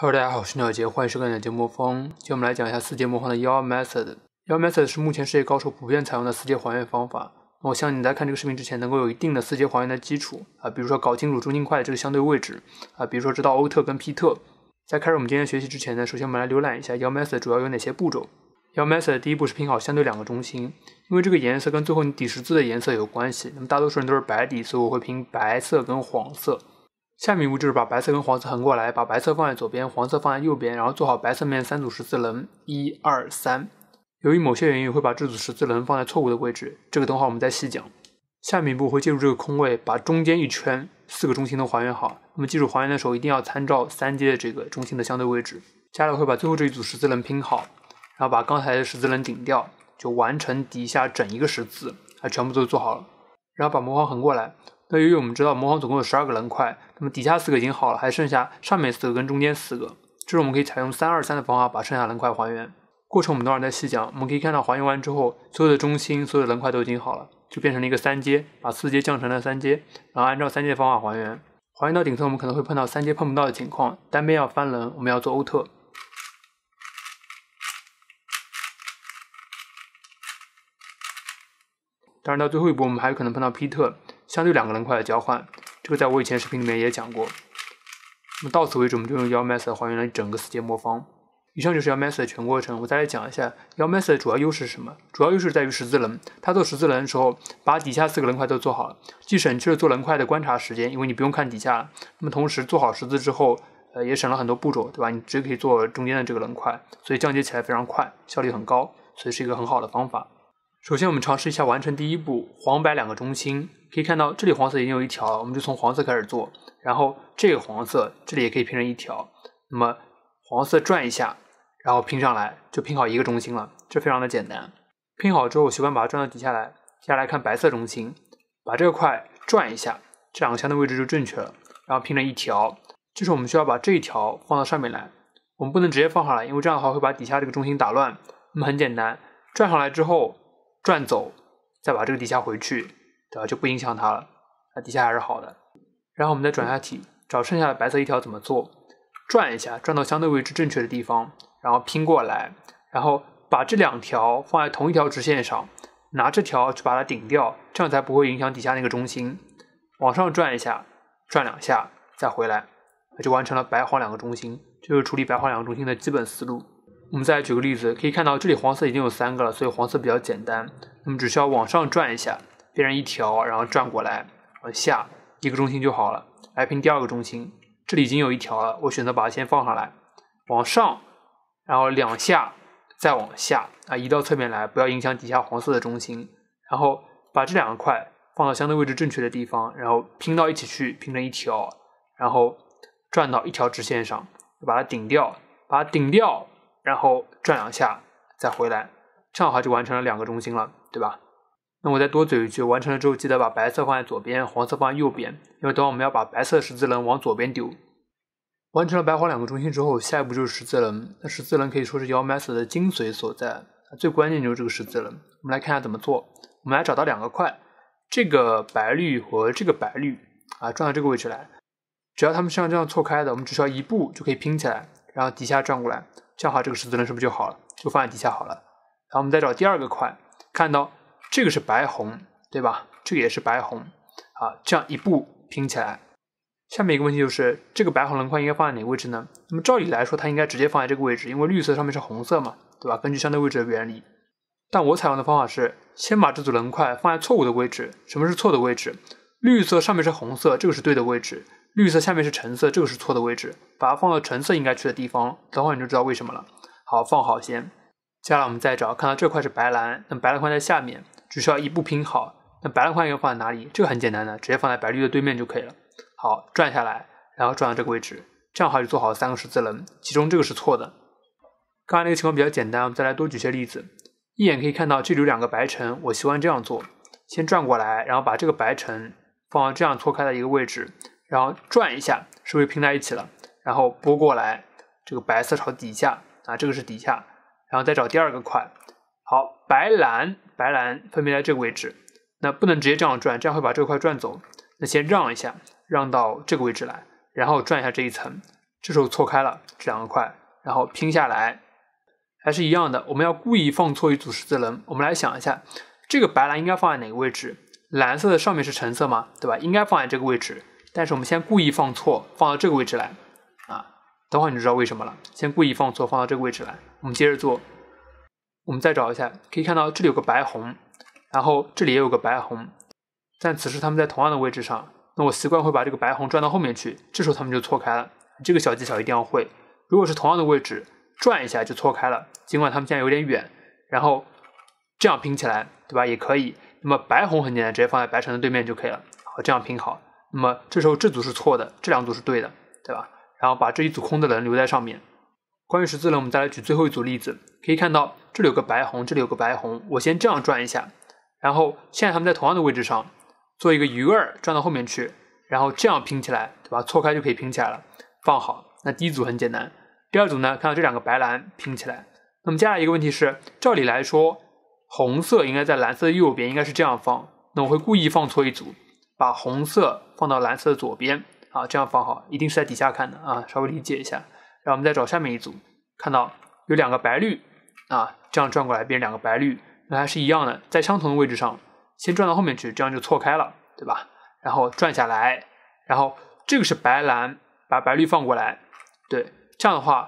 Hello， 大家好，我是鸟杰，欢迎收看鸟杰魔方。今天我们来讲一下4阶魔方的YAW Method。YAW Method 是目前世界高手普遍采用的4阶还原方法。我相信你在看这个视频之前，能够有一定的4阶还原的基础比如说搞清楚中心块的这个相对位置比如说知道欧特跟 P 特。在开始我们今天学习之前呢，首先我们来浏览一下 YAW Method 主要有哪些步骤。YAW Method 第一步是拼好相对两个中心，因为这个颜色跟最后你底十字的颜色有关系。那么大多数人都是白底，所以我会拼白色跟黄色。下面一步就是把白色跟黄色横过来，把白色放在左边，黄色放在右边，然后做好白色面3组十字棱，1、2、3。由于某些原因，会把这组十字棱放在错误的位置，这个等会我们再细讲。下面一步会借助这个空位，把中间一圈4个中心都还原好。那么记住还原的时候一定要参照3阶的这个中心的相对位置。接下来会把最后这一组十字棱拼好，然后把刚才的十字棱顶掉，就完成底下整一个十字，全部都做好了。然后把魔方横过来。那由于我们知道魔方总共有12个棱块，那么底下4个已经好了，还剩下上面4个跟中间4个。这时候我们可以采用323的方法把剩下棱块还原。过程我们等会儿再细讲。我们可以看到还原完之后，所有的中心、所有的棱块都已经好了，就变成了一个3阶，把4阶降成了3阶，然后按照3阶的方法还原。还原到顶层，我们可能会碰到3阶碰不到的情况，单边要翻棱，我们要做欧特。当然到最后一步我们还有可能碰到 P 特，相对两个棱块的交换，这个在我以前视频里面也讲过。那么到此为止我们就用YAW Method 还原了整个4阶魔方。以上就是 YAW Method 的全过程。我再来讲一下 YAW Method 的主要优势是什么。主要优势在于十字棱，它做十字棱的时候把底下4个棱块都做好了，既省去了做棱块的观察时间，因为你不用看底下了。那么同时做好十字之后也省了很多步骤，对吧？你直接可以做中间的这个棱块，所以降阶起来非常快，效率很高，所以是一个很好的方法。首先我们尝试一下完成第一步，黄白两个中心。可以看到这里黄色已经有一条了，我们就从黄色开始做，然后这个黄色这里也可以拼成一条，那么黄色转一下，然后拼上来就拼好一个中心了，这非常的简单。拼好之后习惯把它转到底下来，接下来看白色中心，把这个块转一下，这两个相对位置就正确了，然后拼成一条。这时候我们需要把这一条放到上面来，我们不能直接放上来，因为这样的话会把底下这个中心打乱。那么很简单，转上来之后转走，再把这个底下回去，对吧？就不影响它了，那底下还是好的。然后我们再转下体，找剩下的白色一条怎么做？转一下，转到相对位置正确的地方，然后拼过来，然后把这两条放在同一条直线上，拿这条去把它顶掉，这样才不会影响底下那个中心。往上转一下，转2下，再回来，就完成了白黄两个中心。这就是处理白黄两个中心的基本思路。我们再来举个例子，可以看到这里黄色已经有3个了，所以黄色比较简单。那么只需要往上转一下，变成一条，然后转过来，往下一个中心就好了。来拼第二个中心，这里已经有一条了，我选择把它先放上来，往上，然后2下，再往下移到侧面来，不要影响底下黄色的中心。然后把这两个块放到相对位置正确的地方，然后拼到一起去，拼成一条，然后转到一条直线上，把它顶掉，把它顶掉。然后转2下再回来，这样的话就完成了2个中心了，对吧？那我再多嘴一句，完成了之后记得把白色放在左边，黄色放在右边，因为等会我们要把白色的十字棱往左边丢。完成了白黄2个中心之后，下一步就是十字棱。那十字棱可以说是YAW Method的精髓所在，最关键就是这个十字棱。我们来看一下怎么做。我们来找到2个块，这个白绿和这个白绿转到这个位置来，只要它们像这样错开的，我们只需要一步就可以拼起来，然后底下转过来。这样的话这个十字棱是不是就好了，就放在底下好了。然后我们再找第2个块，看到这个是白红，对吧？这个也是白红这样一步拼起来。下面一个问题就是这个白红棱块应该放在哪个位置呢？那么照理来说它应该直接放在这个位置，因为绿色上面是红色嘛，对吧？根据相对位置的原理。但我采用的方法是先把这组棱块放在错误的位置。什么是错的位置？绿色上面是红色，这个是对的位置，绿色下面是橙色，这个是错的位置，把它放到橙色应该去的地方，等会儿你就知道为什么了。好，放好先。接下来我们再找，看到这块是白蓝，那白蓝块在下面，只需要一步拼好。那白蓝块应该放在哪里？这个很简单的，直接放在白绿的对面就可以了。好，转下来，然后转到这个位置，这样的话就做好了3个十字棱，其中这个是错的。刚才那个情况比较简单，我们再来多举些例子。一眼可以看到这里有2个白橙，我习惯这样做，先转过来，然后把这个白橙放到这样错开的一个位置，然后转一下，是不是拼在一起了？然后拨过来，这个白色朝底下这个是底下，然后再找第2个块。好，白蓝分别在这个位置，那不能直接这样转，这样会把这个块转走。那先让一下，让到这个位置来，然后转一下这一层， 这时候错开了这2个块，然后拼下来，还是一样的，我们要故意放错一组十字棱。我们来想一下，这个白蓝应该放在哪个位置？蓝色的上面是橙色嘛，对吧？应该放在这个位置，但是我们先故意放错，放到这个位置来啊。等会儿你就知道为什么了。先故意放错，放到这个位置来。我们接着做，我们再找一下，可以看到这里有个白红，然后这里也有个白红，但此时它们在同样的位置上。那我习惯会把这个白红转到后面去，这时候它们就错开了。这个小技巧一定要会。如果是同样的位置，转一下就错开了，尽管它们现在有点远，然后这样拼起来，对吧？也可以。那么白红很简单，直接放在白橙的对面就可以了。好，这样拼好。那么这时候这组是错的，这2组是对的，对吧？然后把这一组空的棱留在上面。关于十字棱，我们再来举最后一组例子。可以看到这里有个白红，这里有个白红，我先这样转一下，然后现在它们在同样的位置上，做一个鱼饵转到后面去，然后这样拼起来，对吧？错开就可以拼起来了，放好。那第一组很简单。第二组呢，看到这2个白蓝拼起来。那么接下来一个问题是，照理来说，红色应该在蓝色的右边，应该是这样放。那我会故意放错一组，把红色放到蓝色的左边啊，这样放好，一定是在底下看的啊，稍微理解一下。然后我们再找下面一组，看到有2个白绿啊，这样转过来变成2个白绿，那还是一样的，在相同的位置上，先转到后面去，这样就错开了，对吧？然后转下来，然后这个是白蓝，把白绿放过来，对。这样的话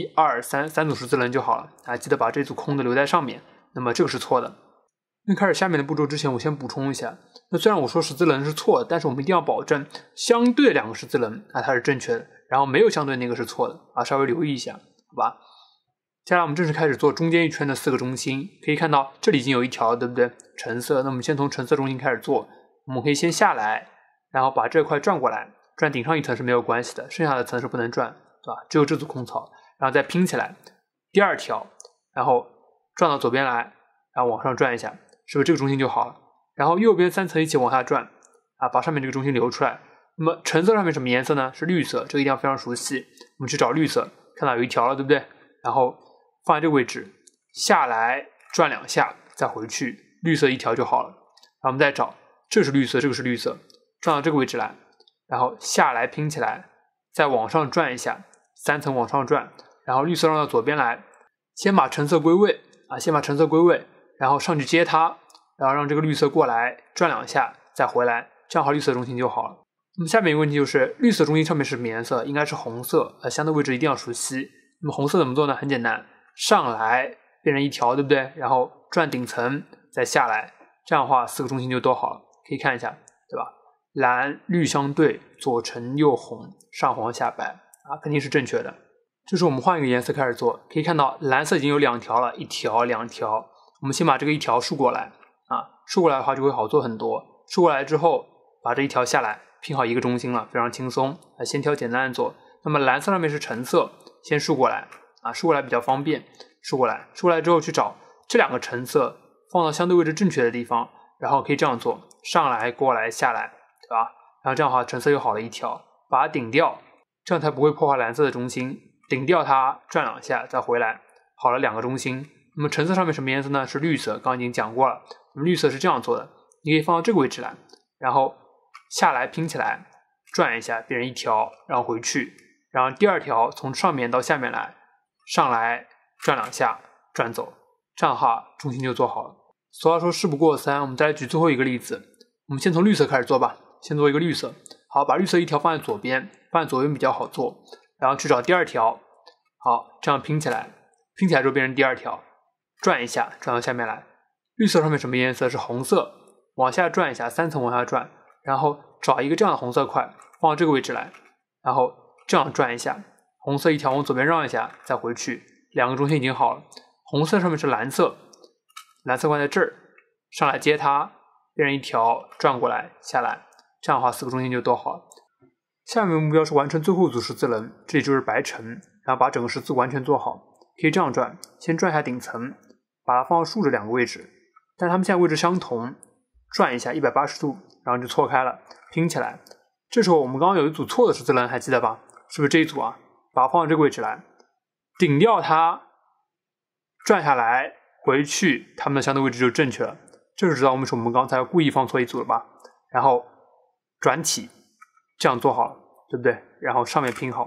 ，1、2、3组十字棱就好了啊！记得把这组空的留在上面。那么这个是错的。那开始下面的步骤之前，我先补充一下。那虽然我说十字棱是错的，但是我们一定要保证相对2个十字棱啊它是正确的，然后没有相对那个是错的啊，稍微留意一下，好吧？接下来我们正式开始做中间一圈的4个中心。可以看到这里已经有一条，对不对？橙色。那我们先从橙色中心开始做。我们可以先下来，然后把这块转过来，转顶上一层是没有关系的，剩下的层是不能转。对吧？只有这组空槽，然后再拼起来，第2条，然后转到左边来，然后往上转一下，是不是这个中心就好了？然后右边3层一起往下转啊，把上面这个中心留出来。那么橙色上面什么颜色呢？是绿色，这个一定要非常熟悉。我们去找绿色，看到有一条了，对不对？然后放在这个位置，下来转2下，再回去，绿色一条就好了。然后我们再找，这是绿色，这个是绿色，转到这个位置来，然后下来拼起来。再往上转一下，3层往上转，然后绿色让到左边来，先把橙色归位啊，先把橙色归位，然后上去接它，然后让这个绿色过来转2下，再回来，这样好绿色中心就好了。那么下面一个问题就是，绿色中心上面是什么颜色？应该是红色，相对位置一定要熟悉。那么红色怎么做呢？很简单，上来变成一条，对不对？然后转顶层，再下来，这样的话4个中心就都好了。可以看一下，对吧？蓝绿相对，左橙右红，上黄下白啊，肯定是正确的。这时候我们换一个颜色开始做，可以看到蓝色已经有2条了，1条、2条。我们先把这个1条竖过来啊，竖过来的话就会好做很多。竖过来之后，把这1条下来，拼好一个中心了，非常轻松啊。先挑简单的做。那么蓝色上面是橙色，先竖过来啊，竖过来比较方便。竖过来之后去找这2个橙色，放到相对位置正确的地方，然后可以这样做，上来过来下来。对吧？然后这样的话，橙色又好了1条，把它顶掉，这样才不会破坏蓝色的中心。顶掉它，转2下再回来，好了2个中心。那么橙色上面什么颜色呢？是绿色，刚刚已经讲过了。那么绿色是这样做的，你可以放到这个位置来，然后下来拼起来，转一下变成1条，然后回去，然后第2条从上面到下面来，上来转2下，转走，这样的话中心就做好了。俗话说事不过3，我们再来举最后一个例子。我们先从绿色开始做吧，先做一个绿色。好，把绿色1条放在左边，放在左边比较好做。然后去找第2条，好，这样拼起来，拼起来之后变成第2条，转一下，转到下面来。绿色上面什么颜色？是红色，往下转一下，3层往下转，然后找一个这样的红色块，放到这个位置来，然后这样转一下，红色1条往左边让一下，再回去，2个中心已经好了。红色上面是蓝色，蓝色块在这儿，上来接它。变成1条，转过来下来，这样的话4个中心就都好了。下面目标是完成最后一组十字棱，这里就是白橙，然后把整个十字完全做好。可以这样转，先转一下顶层，把它放到竖着2个位置，但它们现在位置相同，转一下180度，然后就错开了，拼起来。这时候我们刚刚有一组错的十字棱，还记得吧？是不是这一组啊？把它放到这个位置来，顶掉它，转下来，回去，它们的相对位置就正确了。这就知道为什么我们刚才故意放错一组了吧？然后转体，这样做好了，对不对？然后上面拼好，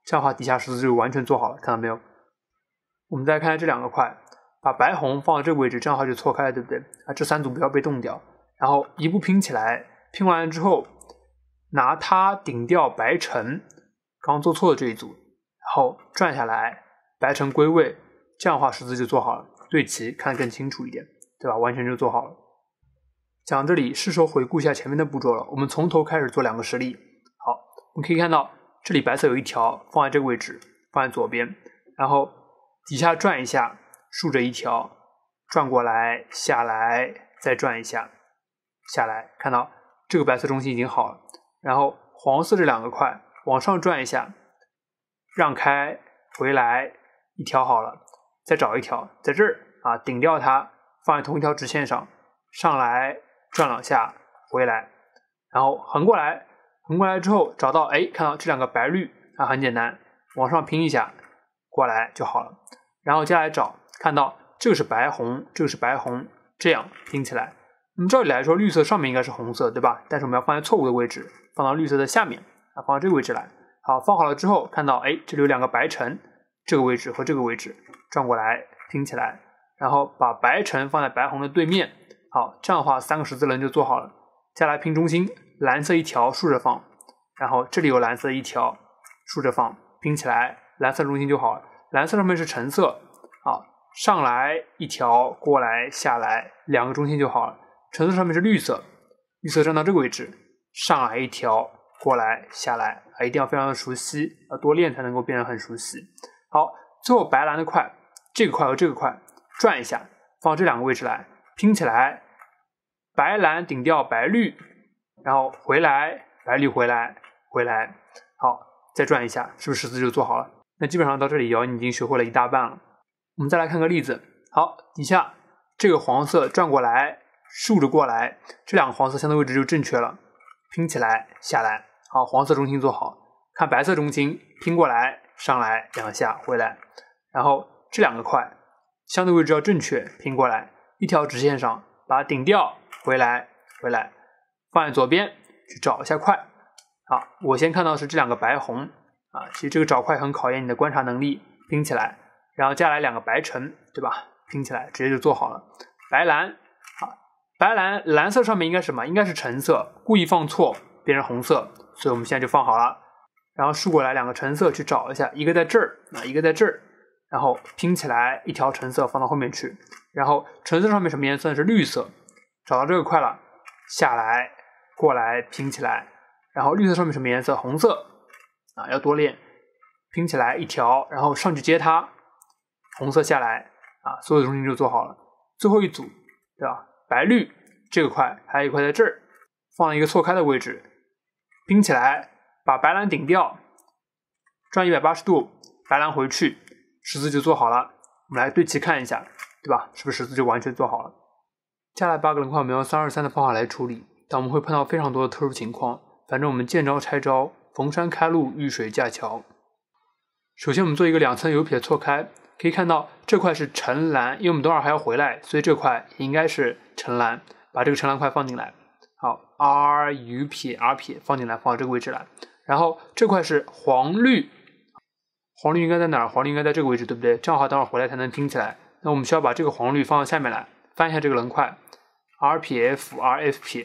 这样的话底下十字就完全做好了，看到没有？我们再看看这两个块，把白红放到这个位置，这样的话就错开了，对不对？这3组不要被动掉，然后一步拼起来，拼完之后拿它顶掉白橙，刚做错的这一组，然后转下来，白橙归位，这样的话十字就做好了，对齐看得更清楚一点，对吧？完全就做好了。讲到这里，是时候回顾一下前面的步骤了。我们从头开始做2个实例。好，我们可以看到这里白色有一条放在这个位置，放在左边，然后底下转一下，竖着一条，转过来，下来，再转一下，下来，看到这个白色中心已经好了。然后黄色这2个块往上转一下，让开，回来，一条好了，再找一条，在这儿顶掉它，放在同一条直线上，上来。转2下回来，然后横过来之后找到，看到这2个白绿很简单，往上拼一下过来就好了。然后接下来找，看到这个是白红，这个是白红，这样拼起来。那么照理来说，绿色上面应该是红色，对吧？但是我们要放在错误的位置，放到绿色的下面放到这个位置来。好，放好了之后，看到这里有2个白橙，这个位置和这个位置转过来拼起来，然后把白橙放在白红的对面。好，这样的话3个十字棱就做好了。接下来拼中心，蓝色一条竖着放，然后这里有蓝色一条竖着放，拼起来蓝色中心就好了。蓝色上面是橙色，好，上来一条过来下来2个中心就好了。橙色上面是绿色，绿色站到这个位置，上来一条过来下来一定要非常的熟悉，要多练才能够变得很熟悉。好，最后白蓝的块，这个块和这个块转一下，放到这2个位置来拼起来，白蓝顶掉白绿，然后回来，白绿回来，好，再转一下，是不是十字就做好了？那基本上到这里你已经学会了一大半了。我们再来看个例子。好，底下这个黄色转过来，竖着过来，这2个黄色相对位置就正确了，拼起来下来，好，黄色中心做好，看白色中心拼过来，上来2下回来，然后这2个块相对位置要正确，拼过来，一条直线上把它顶掉，回来，放在左边去找一下块。好，我先看到是这2个白红其实这个找块很考验你的观察能力，拼起来，然后接下来2个白橙，对吧？拼起来直接就做好了。白蓝，白蓝蓝色上面应该是什么？应该是橙色，故意放错变成红色，所以我们现在就放好了。然后竖过来2个橙色去找一下，一个在这儿一个在这儿，然后拼起来一条橙色放到后面去，然后橙色上面什么颜色？是绿色，找到这个块了，下来过来拼起来，然后绿色上面什么颜色？红色要多练，拼起来一条，然后上去接它，红色下来所有的中心就做好了。最后一组，对吧？白绿这个块还有一块在这儿，放了一个错开的位置，拼起来把白蓝顶掉，转180度，白蓝回去，十字就做好了。我们来对齐看一下，对吧？是不是十字就完全做好了？接下来8个棱块我们用323的方法来处理，但我们会碰到非常多的特殊情况，反正我们见招拆招，逢山开路，遇水架桥。首先我们做一个2层油撇错开，可以看到这块是橙蓝，因为我们等会儿还要回来，所以这块也应该是橙蓝，把这个橙蓝块放进来。好 ，R 鱼撇 R 撇放进来，放到这个位置来。然后这块是黄绿，黄绿应该在哪儿？黄绿应该在这个位置，对不对？这样的话等会儿回来才能拼起来。那我们需要把这个黄绿放到下面来，翻一下这个棱块 ，R 撇 F R F 撇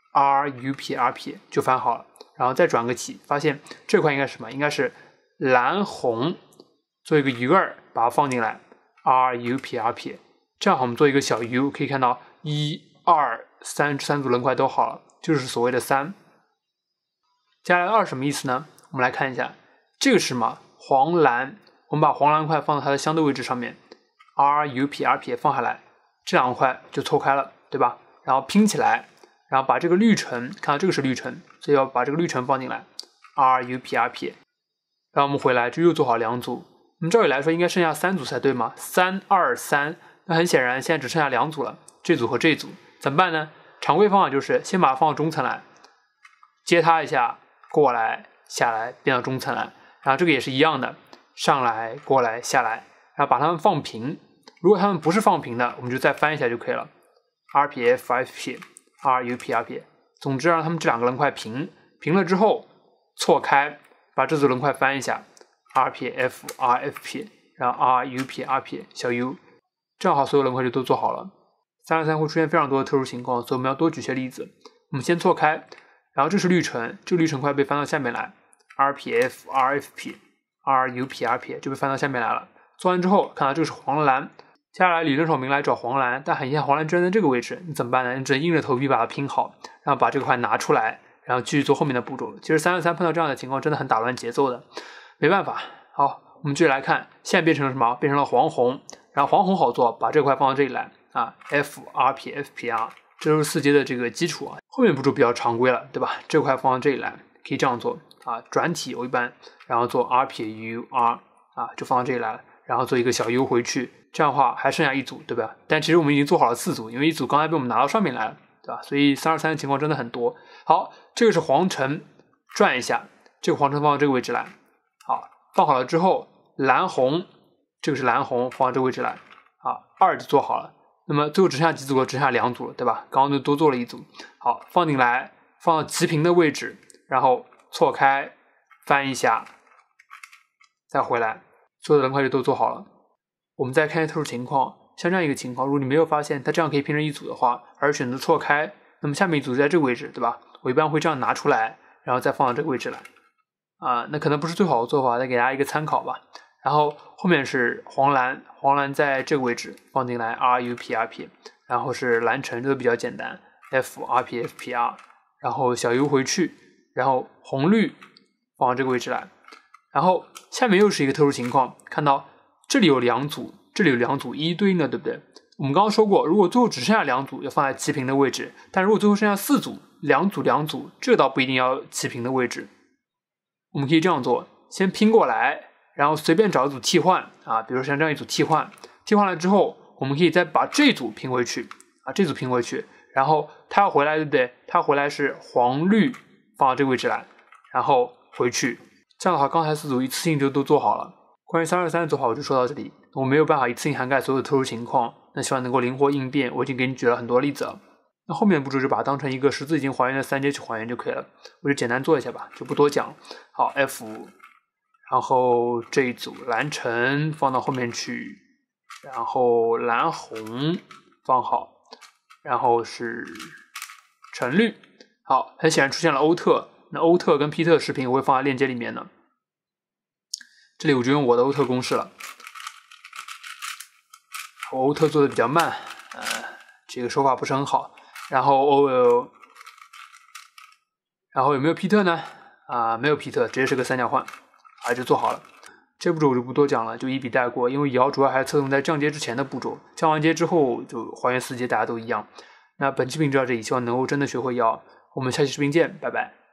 R 鱼撇 R 撇就翻好了。然后再转个体，发现这块应该是什么？应该是蓝红，做一个 U2，把它放进来 ，R U 撇 R 撇。这样我们做一个小 U， 可以看到1、2、3这3组棱块都好了，就是所谓的3。接下来2什么意思呢？我们来看一下，这个是什么？黄蓝，我们把黄蓝块放到它的相对位置上面 ，R U 撇 R 撇放下来，这2块就错开了，对吧？然后拼起来，然后把这个绿橙，看到这个是绿橙，所以要把这个绿橙放进来 ，R U 撇 R 撇。然后我们回来就又做好2组，我们照理来说应该剩下3组才对吗？3、2、3，那很显然现在只剩下2组了，这组和这组，怎么办呢？常规方法就是先把它放到中层来，接它一下，过来下来变到中层来，然后这个也是一样的，上来过来下来，然后把它们放平。如果它们不是放平的，我们就再翻一下就可以了 ，R 撇 F F 撇 R U 撇 R 撇。总之让它们这2个棱块平了之后错开。把这组棱块翻一下 R 撇 F R F 撇，然后 R U 撇 R 撇小 u， 这样的话所有棱块就都做好了。323会出现非常多的特殊情况，所以我们要多举些例子。我们先错开，然后这是滤层，这个滤层块被翻到下面来 ，R 撇 F R F 撇 R U 撇 R 撇就被翻到下面来了。做完之后，看到这个是黄蓝，接下来理论上我们应该来找黄蓝，但很遗憾黄蓝居然在这个位置，你怎么办呢？你只能硬着头皮把它拼好，然后把这个块拿出来，然后继续做后面的步骤。其实323碰到这样的情况真的很打乱节奏的，没办法。好，我们继续来看，现在变成了什么？变成了黄红，然后黄红好做，把这块放到这里来啊 ，F R 撇 F 撇 R， 这都是4阶的这个基础啊。后面步骤比较常规了，对吧？这块放到这里来，可以这样做啊，转体我一般，然后做 R 撇 U R 啊，就放到这里来了，然后做一个小 U 回去，这样的话还剩下一组，对吧？但其实我们已经做好了4组，因为一组刚才被我们拿到上面来了，对吧？所以323的情况真的很多。好，这个是黄橙，转一下，这个黄橙放到这个位置来，好，放好了之后，蓝红，这个是蓝红，放到这个位置来，啊，2就做好了。那么最后只剩下几组了？只剩下2组了，对吧？刚刚就多做了一组。好，放进来，放到齐平的位置，然后错开，翻一下，再回来，所有的棱块就都做好了。我们再看一下特殊情况，像这样一个情况，如果你没有发现它这样可以拼成一组的话，而选择错开，那么下面一组在这个位置，对吧？我一般会这样拿出来，然后再放到这个位置来。那可能不是最好的做法，再给大家一个参考吧。然后后面是黄蓝，黄蓝在这个位置放进来 R U P R P， 然后是蓝橙，这个比较简单 F R P F P R， 然后小 U 回去，然后红绿放到这个位置来。然后下面又是一个特殊情况，看到这里有2组，这里有2组一一对应的，对不对？我们刚刚说过，如果最后只剩下2组，要放在齐平的位置，但如果最后剩下4组，2组2组，这倒不一定要齐平的位置。我们可以这样做，先拼过来，然后随便找一组替换啊，比如像这样一组替换，替换了之后，我们可以再把这组拼回去啊，这组拼回去，然后它要回来，对不对？它回来是黄绿放到这个位置来，然后回去，这样的话，刚才4组一次性就都做好了。关于323的做法我就说到这里，我没有办法一次性涵盖所有的特殊情况，那希望能够灵活应变，我已经给你举了很多例子了。那后面的步骤就把它当成一个十字已经还原的3阶去还原就可以了，我就简单做一下吧，就不多讲。好 F， 然后这一组蓝橙放到后面去，然后蓝红放好，然后是橙绿。好，很显然出现了欧特，那欧特跟皮特视频我会放在链接里面的。这里我就用我的欧特公式了，我欧特做的比较慢，这个手法不是很好。然后有没有皮特呢？没有皮特，直接是个三角换，就做好了。这步骤我就不多讲了，就一笔带过，因为摇主要还是侧重在降阶之前的步骤，降完阶之后就还原4阶，大家都一样。那本期视频就到这里，希望能够真的学会摇，我们下期视频见，拜拜。